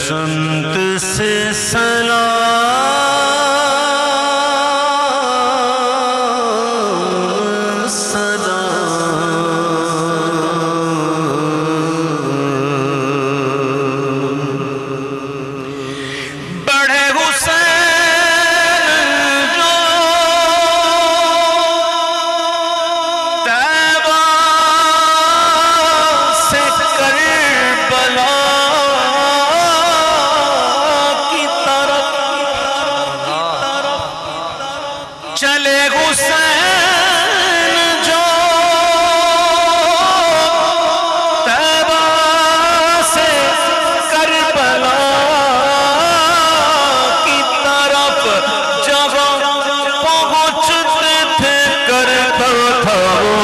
سمت سے سلام سلام بڑے حسین جو طیبہ سے کربلا چلے حسین جو طیبہ سے کربلا کی طرف جب پہنچتے تھے کرتا تھا وہ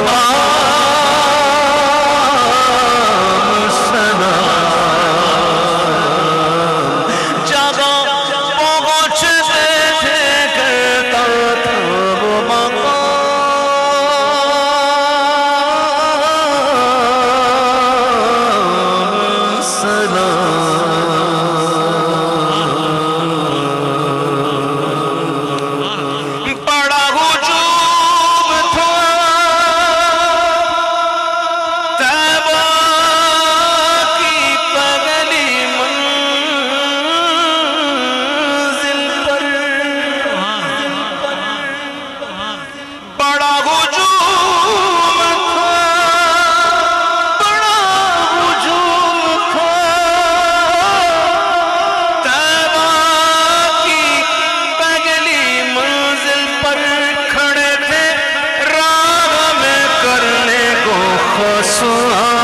مقام سلام جب پہنچتے تھے کرتا سوال